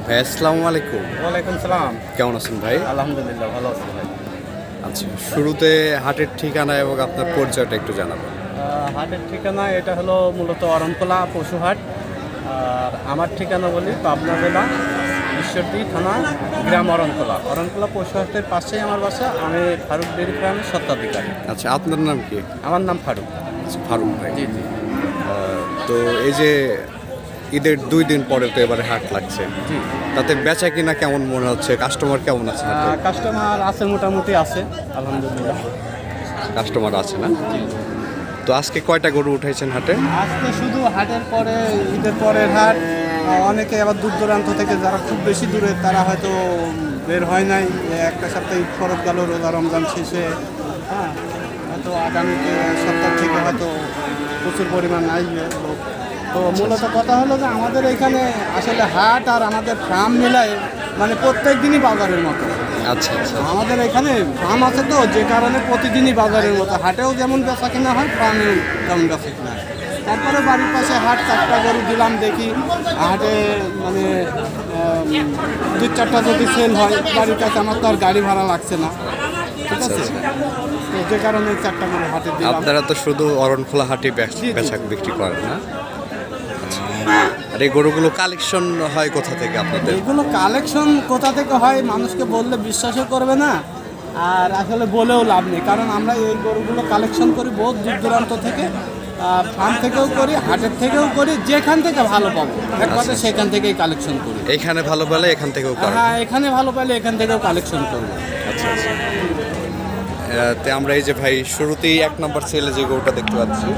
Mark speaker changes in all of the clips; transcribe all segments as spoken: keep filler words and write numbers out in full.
Speaker 1: ভাই আসসালামু আলাইকুম।
Speaker 2: ওয়ালাইকুম সালাম।
Speaker 1: কেমন আছেন ভাই?
Speaker 2: আলহামদুলিল্লাহ ভালো আছি ভাই।
Speaker 1: আচ্ছা, শুরুতে হাটের ঠিকানা এবং আপনার পরিচয়টা একটু জানাবেন।
Speaker 2: আহ, হাটের ঠিকানা এটা হলো মূলত অরণখোলা পশুহাট। আর আমার ঠিকানা বলি পাবনা জেলা ঈশ্বরদী থানা গ্রাম অরণখোলা। অরণখোলা পশুহাটের পাশেই আমার বাসা। আমি ফারুক ডেয়ারি ফার্মের স্বত্বাধিকারী।
Speaker 1: আচ্ছা, আপনার নাম কি?
Speaker 2: আমার নাম ফারুক।
Speaker 1: আচ্ছা, ফারুক ভাই।
Speaker 2: জি জি
Speaker 1: আহ, তো এই যে ঈদের দুই দিন পরে তো এবারে হাট লাগছে,
Speaker 2: জি
Speaker 1: তাতে বেচা কিনা কেমন মনে হচ্ছে? কাস্টমার কেমন আছে হাটে?
Speaker 2: কাস্টমার আছে, মোটামুটি আছে আলহামদুলিল্লাহ।
Speaker 1: কাস্টমার আছে না? তো আজকে কয়টা গরু উঠাইছেন হাটে?
Speaker 2: আজকে শুধু হাটের পরে, ঈদের পরের হাট। আহ, অনেকে আবার দূর দূরান্ত থেকে যারা খুব বেশি দূরে তারা হয়তো বের হয় নাই। একটা সপ্তাহে ঈদ ফরত গেল, রোজা রমজান শেষে। হ্যাঁ, হয়তো আগামী সপ্তাহ থেকে হয়তো প্রচুর পরিমাণ আসবে লোক। তো মূলত কথা হলো যে আমাদের এখানে আসলে হাট আর আমাদের ফার্ম মিলায় মানে প্রত্যেক দিনই বাজারের মতো।
Speaker 1: আচ্ছা আচ্ছা।
Speaker 2: আমাদের এখানে ফার্ম আছে তো, যে কারণে প্রতিদিনই বাজারের মতো। হাটেও যেমন বেচা কিনা হয়, ফার্মেও তেমন বেচা কিনা হয়। তারপরে বাড়ির পাশে হাট, চারটা গরু দিলাম, দেখি হাটে মানে দু চারটা যদি সেল হয় বাড়ির কাছে, আমার তো আর গাড়ি ভাড়া লাগছে না। ঠিক আছে, তো যে কারণে চারটা গরু হাটে দিলাম।
Speaker 1: আপনারা তো শুধু অরণখোলা হাটে বেচা বিক্রি করেন না? আচ্ছা, আর এই গরুগুলো কালেকশন হয় কোথা থেকে আপনাদের?
Speaker 2: এগুলো কালেকশন কোথা থেকে হয় মানুষকে বললে বিশ্বাসও করবে না, আর আসলে বলেও লাভ নেই। কারণ আমরা এই গরুগুলো কালেকশন করি বহু দূর দূরান্ত থেকে, ফার্ম থেকেও করি, হাটের থেকেও করি। যেখান থেকে ভালো পাবো এক কথা সেখান থেকেই কালেকশন করি।
Speaker 1: এইখানে ভালো পেলে এখান থেকেও করেন?
Speaker 2: হ্যাঁ, এখানে ভালো পেলে এখান থেকেও কালেকশন করবো।
Speaker 1: আচ্ছা আচ্ছা। আহ, তে আমরা এই যে ভাই শুরুতেই এক নম্বর সেলে যে গরুটা দেখতে পাচ্ছি,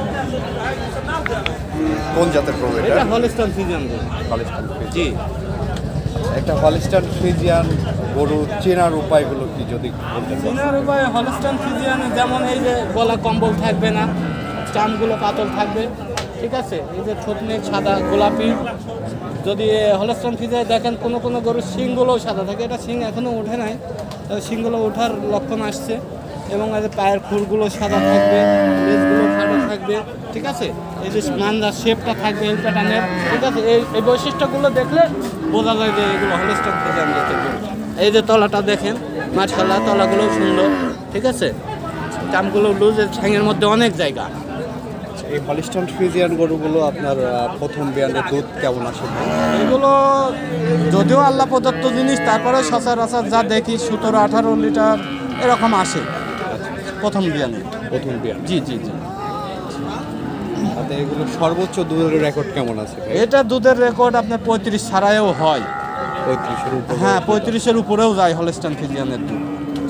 Speaker 1: কোন জাতের গরু এটা?
Speaker 2: এটা হলস্টাইন ফ্রিজিয়ান গরু।
Speaker 1: Holstein Friesian.
Speaker 2: জি,
Speaker 1: একটা হলিস্টাইন ফ্রিজিয়ান গরু চেনার উপায়গুলো কি যদি বলতে চান?
Speaker 2: চেনার উপায় হলস্টাইন ফ্রিজিয়ানে যেমন এই যে গলা কম্বল থাকবে না, চামগুলো পাতল থাকবে, ঠিক আছে। এই যে ঠোঁটনে সাদা গোলাপি। যদি হলস্টাইন ফ্রিজিয়ান দেখেন কোনো কোনো গরুর শিংগুলোও সাদা থাকে, এটা শিং এখনও ওঠে নাই, শিংগুলো ওঠার লক্ষণ আসছে। এবং এই যে পায়ের খুরগুলো সাদা থাকবে, লেজগুলো খাটো থাকবে, ঠিক আছে। এই যে মান্দার শেপটা থাকবে এই প্যাটার্নের, ঠিক আছে। এই এই বৈশিষ্ট্যগুলো দেখলে বোঝা যায় যে এগুলো হলস্টাইন ফ্রিজিয়ান জাতের গরু। এই যে তলাটা দেখেন, মাশাআল্লাহ, তলাগুলো সুন্দর, ঠিক আছে। চামগুলো লুজ, ঠ্যাঙের মধ্যে অনেক জায়গা।
Speaker 1: এই হলিস্টাইন ফ্রিজিয়ান গরুগুলো আপনার আহ, প্রথম বিয়ানের দুধ কেমন আসে?
Speaker 2: এগুলো যদিও আল্লাহ প্রদত্ত জিনিস, তারপরে সচরাচর যা দেখি সতেরো আঠারো লিটার এরকম আসে প্রথম বিয়ানে।
Speaker 1: প্রথম বিয়ান?
Speaker 2: জি জি জি।
Speaker 1: তাতে এগুলো সর্বোচ্চ দুধের রেকর্ড কেমন আছে?
Speaker 2: এটা দুধের রেকর্ড আপনার পঁয়ত্রিশ ছাড়াও হয়।
Speaker 1: পঁয়ত্রিশের উপর?
Speaker 2: হ্যাঁ, পঁয়ত্রিশের উপরেও যায় হলস্টাইন ফ্রিজিয়ানের দুধ।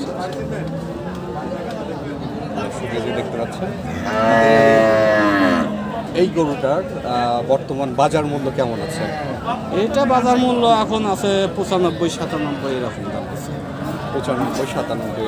Speaker 1: দেখতে পাচ্ছেন এই গরুটার আহ, বর্তমান বাজার মূল্য কেমন আছে?
Speaker 2: এটা বাজার মূল্য এখন আছে পঁচানব্বই সাতানব্বই এরকম দাম আছে।
Speaker 1: পঁচানব্বই সাতানব্বই?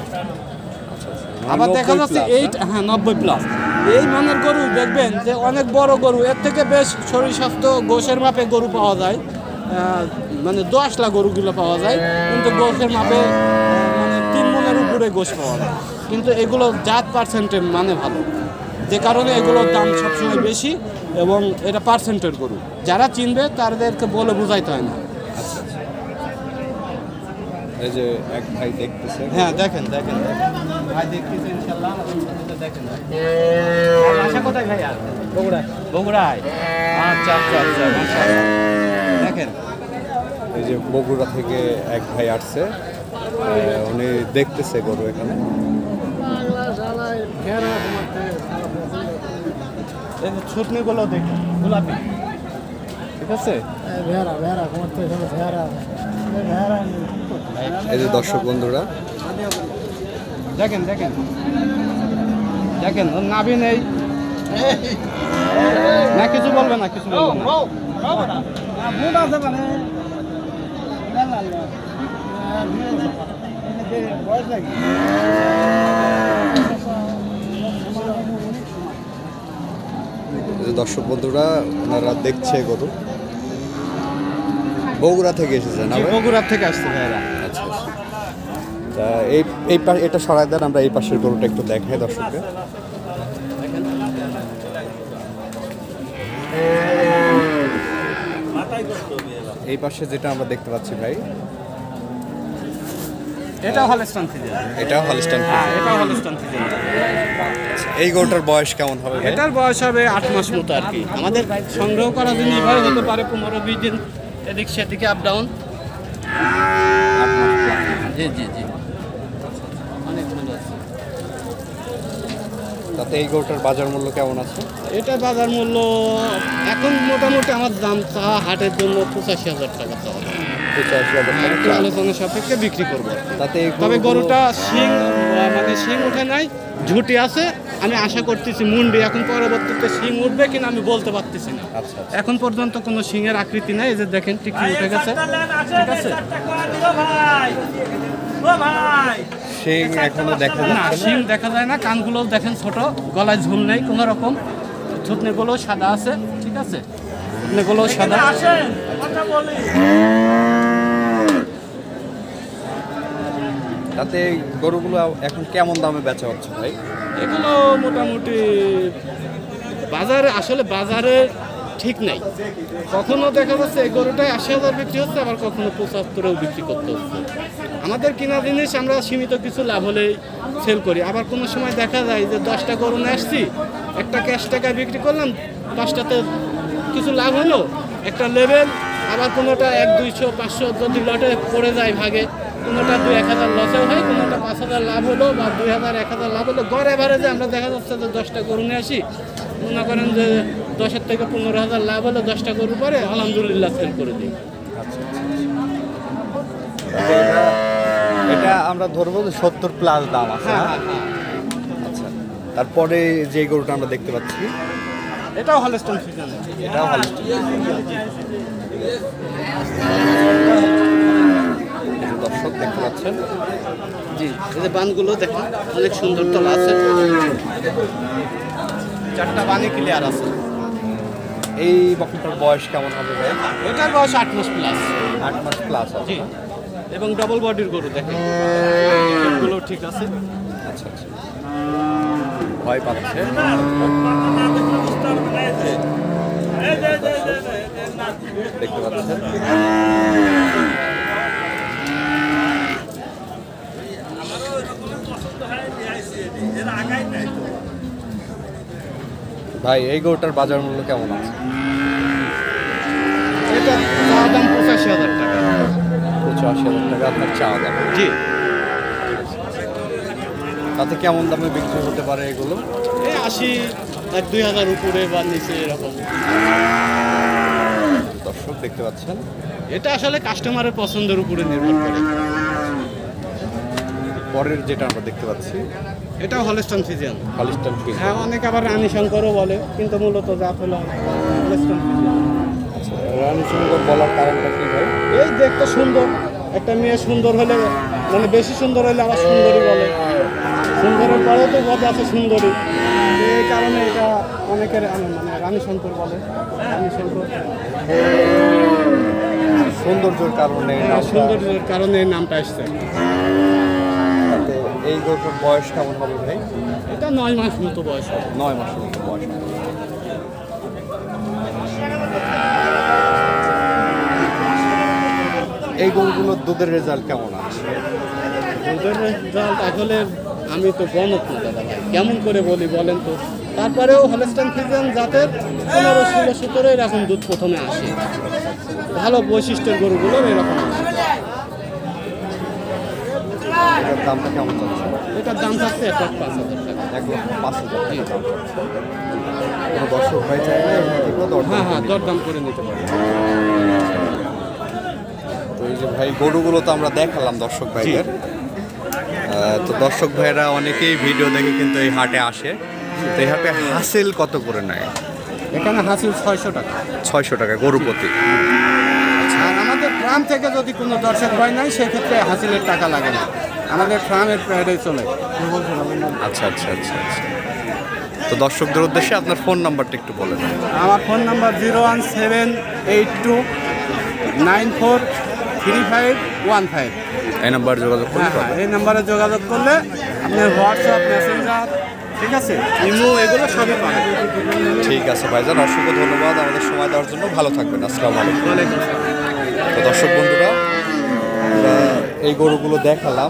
Speaker 2: আবার দেখা যাচ্ছে এইট, হ্যাঁ, নব্বই প্লাস। এই মানের গরু দেখবেন যে অনেক বড় গরু, এর থেকে বেশ শরীর স্বাস্থ্য গোশের মাপে গরু পাওয়া যায়। আহ, মানে দশ লাখ গরুগুলো পাওয়া যায়, কিন্তু গোশের মাপে আহ, মানে তিন মনের উপরে গোশ পাওয়া যায়। কিন্তু এগুলো জাত পার্সেন্টে মানে ভালো, যে কারণে এগুলোর দাম সবসময় বেশি। এবং এটা পার্সেন্টের গরু, যারা চিনবে তাদেরকে বলে বুঝাইতে হয় না।
Speaker 1: এই যে এক ভাই দেখতেছে।
Speaker 2: হ্যাঁ, দেখেন দেখেন ভাই, দেখতেছে ইনশাআল্লাহ। দেখেন আশা কোথায় ভাই? আর বগুড়ায়? বগুড়ায়, আচ্ছা আচ্ছা আচ্ছা, মাশাআল্লাহ। দেখেন
Speaker 1: এই যে বগুড়া থেকে এক ভাই আসছে, আহ, উনি দেখতেছে গরু এখানে।
Speaker 2: এই যে ছুটনিগুলো দেখেন, গোলাপি, ঠিক আছে।
Speaker 1: এই যে দর্শক বন্ধুরা
Speaker 2: দেখেন দেখেন দেখেন, ওর নাভি নেই না, কিছু বলবে না, কিছু বলবে না।
Speaker 1: এই যে দর্শক বন্ধুরা ওনারা দেখছে গরু, বগুড়া থেকে এসেছে না?
Speaker 2: বগুড়া থেকে আসছে ভাইরা।
Speaker 1: আচ্ছা আচ্ছা। তা এই এই পা- এটা সরাই দেন, আমরা এই পাশের গরুটা একটু দেখাই দর্শককে। এই পাশে যেটা আমরা দেখতে পাচ্ছি ভাই,
Speaker 2: এটা হলস্টাইন ফ্রিজিয়ান।
Speaker 1: এটাও হলস্টাইন
Speaker 2: হ্যাঁ,
Speaker 1: ফ্রিজিয়ান।
Speaker 2: এটা হলস্টাইন ফ্রিজিয়ান।
Speaker 1: এই গরুটার বয়স কেমন হবে ভাই?
Speaker 2: এটার বয়স হবে আট মাস মতো আর কি। আমাদের সংগ্রহ করা জিনিস ভাই হতে পারে পনেরো বিশ দিন এদিক সেদিকে আপ ডাউন।
Speaker 1: আট মাস plus।
Speaker 2: জি জি জি অনেক ভালো আছে।
Speaker 1: তাতে এই গরুটার বাজার মূল্য কেমন আছে?
Speaker 2: এটা বাজার মূল্য এখন মোটামুটি আমার দাম চা হাটের জন্য পঁচাশি হাজার টাকা চাওয়া।
Speaker 1: পঁচাশি হাজার টাকা
Speaker 2: একটু
Speaker 1: চাওয়া।
Speaker 2: আলোচনা সাপেক্ষে বিক্রি করবো।
Speaker 1: তাতে এই
Speaker 2: তবে
Speaker 1: গরুগুলো-
Speaker 2: গরুটা শিং মানে শিং উঠে নাই, ঝুটি আছে। আমি আশা করতেছি মুন্ডি, এখন পরবর্তীতে শিং উঠবে কিনা আমি বলতে পারতেছি না।
Speaker 1: আচ্ছা আচ্ছা।
Speaker 2: এখন পর্যন্ত কোনো শিংয়ের আকৃতি নাই। এই যে দেখেন টিকি উঠে গেছে, ঠিক আছে।
Speaker 1: শিং এখনো দেখা
Speaker 2: না,
Speaker 1: যাচ্ছে না।
Speaker 2: শিং দেখা যায় না। কানগুলো দেখেন ছোট, গলায় ঝুল নেই কোনো রকম। থুতনিগুলো সাদা আছে, ঠিক আছে। থুতনিগুলো সাদা।
Speaker 1: তাতে এই গরুগুলো এখন কেমন দামে বেচা হচ্ছে ভাই?
Speaker 2: এগুলো মোটামুটি বাজারে, আসলে বাজারে ঠিক নাই। কখনো দেখা যাচ্ছে এই গরুটাই আশি হাজার বিক্রি হচ্ছে, আবার কখনো পঁচাত্তরেও বিক্রি করতে হচ্ছে। আমাদের কিনা জিনিস আমরা সীমিত কিছু লাভ হলেই সেল করি। আবার কোনো সময় দেখা যায় যে দশটা গরু নিয়ে আসছি, একটা ক্যাশ টাকায় বিক্রি করলাম, দশটাতে কিছু লাভ হলো, একটা লেভেল। আবার কোনোটা এক দুইশো পাঁচশো যদি লটে পড়ে যায় ভাগে, কোনোটা দুই এক হাজার লসেও হয়, কোনোটা পাঁচ হাজার লাভ হলো বা দুই হাজার এক হাজার লাভ হলো। গড় এভারেজে আমরা দেখা যাচ্ছে যে দশটা গরু নিয়ে আসি, মনে করেন যে দশের থেকে পনেরো হাজার লাভ হলো, দশটা গরু পরে আলহামদুলিল্লাহ সেল করে দিই।
Speaker 1: এটা এটা আমরা ধরবো যে সত্তর প্লাস দাম আছে
Speaker 2: হ্যাঁ
Speaker 1: না?
Speaker 2: হ্যাঁ হ্যাঁ।
Speaker 1: আচ্ছা। তারপরে যে গরুটা আমরা দেখতে পাচ্ছি,
Speaker 2: এটাও হলস্টাইন ফ্রিজিয়ান।
Speaker 1: এটাও হলস্টাইন। দর্শক দেখতে পাচ্ছেন,
Speaker 2: জি, এই যে বানগুলো দেখেন অনেক সুন্দর তলা আছে, চারটা বানি ক্লিয়ার আছে।
Speaker 1: এই বকনাটার বয়স কেমন হবে ভাই?
Speaker 2: এটার বয়স আট মাস প্লাস।
Speaker 1: আট মাস প্লাস আছে।
Speaker 2: জি, এবং ডবল বডির গরু দেখেন, এগুলো ঠিক আছে।
Speaker 1: আচ্ছা আচ্ছা। ভয় পাচ্ছে। দেখতে পাচ্ছেন, ভাই এই গরুটার বাজার মূল্য কেমন আছে?
Speaker 2: এটা চাওয়া দাম পঁচাশি হাজার টাকা।
Speaker 1: পঁচাশি হাজার টাকা আপনার চাওয়া দাম।
Speaker 2: জি,
Speaker 1: তাতে কেমন দামে বিক্রি হতে পারে এগুলো?
Speaker 2: এই আশি এক দুই হাজার উপরে বা নিচে এরকম।
Speaker 1: দর্শক দেখতে পাচ্ছেন,
Speaker 2: এটা আসলে কাস্টমারের পছন্দের উপরে নির্ভর করে।
Speaker 1: পরের যেটা আমরা দেখতে পাচ্ছি,
Speaker 2: এটাও হলস্টাইন ফ্রিজিয়ান।
Speaker 1: Holstein Friesian.
Speaker 2: হ্যাঁ, অনেকে আবার রানী শঙ্করও বলে, কিন্তু মূলত জাত হলো হলস্টাইন ফ্রিজিয়ান।
Speaker 1: আচ্ছা, রানী সুন্দর বলার কারণটা কি ভাই?
Speaker 2: এই দেখতে সুন্দর, একটা মেয়ে সুন্দর হলে মানে বেশি সুন্দর হলে আবার সুন্দরী বলে, সুন্দরের পরেও তো বলে আছে সুন্দরী। তো এই কারণে এটা অনেকের আনে- মানে রানী শঙ্কর বলে, রানী শঙ্কর।
Speaker 1: সৌন্দর্যের কারণে
Speaker 2: হ্যাঁ,
Speaker 1: নামটা-
Speaker 2: সৌন্দর্যের কারণে এই নামটা আসছে।
Speaker 1: তাতে এই গরুটার বয়স কেমন হবে ভাই?
Speaker 2: এটা নয় মাস মতো বয়স হবে।
Speaker 1: নয় মাসের মতো বয়স হবে। এই গরুগুলোর দুধের রেজাল্ট কেমন আছে?
Speaker 2: দুধের রেজাল্ট আসলে আমি তো গণক না দাদা ভাই, কেমন করে বলি বলেন তো। তারপরেও হলস্টাইন ফ্রিজিয়ান জাতের পনেরো ষোলো সতেরো এরকম দুধ প্রথমে আসে। ভালো বৈশিষ্ট্যের গরুগুলোর এরকম আসে।
Speaker 1: এটার দামটা কেমন যাচ্ছে?
Speaker 2: এটার দাম থাকছে এক লাখ পাঁচ হাজার টাকা।
Speaker 1: এক লক্ষ পাঁচ হাজার টাকা দাম যাচ্ছে। কোনো দর্শক ভাই চাইলে এখান থেকেও দরদাম
Speaker 2: হ্যাঁ হ্যাঁ,
Speaker 1: করে নিতে
Speaker 2: দরদাম করে নিতে পারে।
Speaker 1: তো এই যে ভাই গরুগুলো তো আমরা দেখালাম দর্শক ভাইদের। আহ, তো দর্শক ভাইরা অনেকেই ভিডিও দেখে কিন্তু এই হাটে আসে। তো এই হাটে হাসিল কত করে নেয়?
Speaker 2: এখানে হাসিল ছয়শো টাকা।
Speaker 1: ছয়শো টাকা গরু প্রতি।
Speaker 2: আর আমাদের গ্রাম থেকে যদি কোনো দর্শক ভাই নাই, সেক্ষেত্রে হাসিলের টাকা লাগে না, আমাদের ফার্মের প্রাইডে চলে।
Speaker 1: আচ্ছা আচ্ছা আচ্ছা আচ্ছা। তো দর্শকদের উদ্দেশ্যে আপনার ফোন নাম্বারটা একটু বলে দেন।
Speaker 2: আমার phone number zero one seven eight two nine four three five one five.
Speaker 1: এই নাম্বার যোগাযোগ করতে
Speaker 2: হ্যাঁ হ্যাঁ,
Speaker 1: পারবেন।
Speaker 2: এই নাম্বারে যোগাযোগ করলে আপনার হোয়াটসঅ্যাপ, মেসেঞ্জার, ঠিক আছে, ইমো, এগুলো সবই পাবেন।
Speaker 1: ঠিক আছে ভাইজান, অসংখ্য ধন্যবাদ আমাদের সময় দেওয়ার জন্য। ভালো থাকবেন। আসসালামু আলাইকুম।
Speaker 2: ওয়ালাইকুম আসসালাম।
Speaker 1: তো দর্শক বন্ধুরা, আমরা এই গরুগুলো দেখালাম।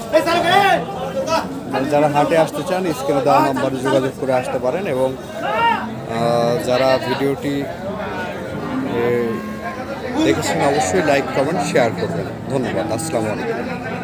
Speaker 1: যারা হাটে আসতে চান স্ক্রিনে দেওয়া নাম্বারে যোগাযোগ করে আসতে পারেন, এবং যারা ভিডিওটি দেখেছেন অবশ্যই লাইক কমেন্ট শেয়ার করবেন। ধন্যবাদ। আসসালামু আলাইকুম।